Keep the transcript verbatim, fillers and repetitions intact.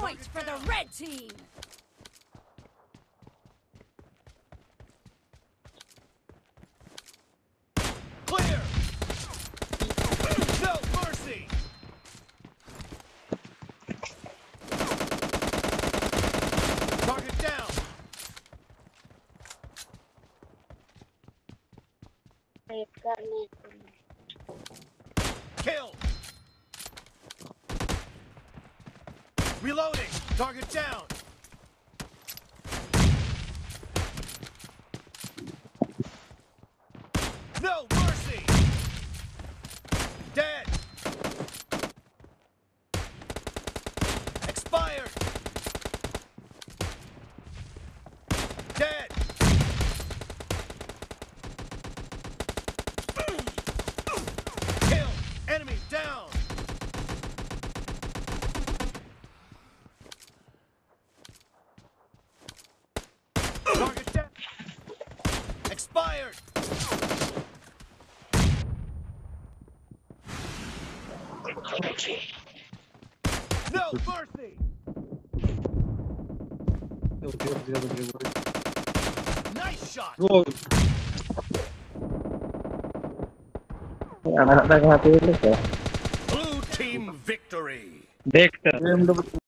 point for the red team. Clear. No mercy. Target down. Kill. Reloading. Target down. No mercy. Dead. Expired. Dead. Kill. Enemy down. Target down. Expired. No mercy. Nice shot. Anak-anak hati itu ya. Blue team victory. Dek,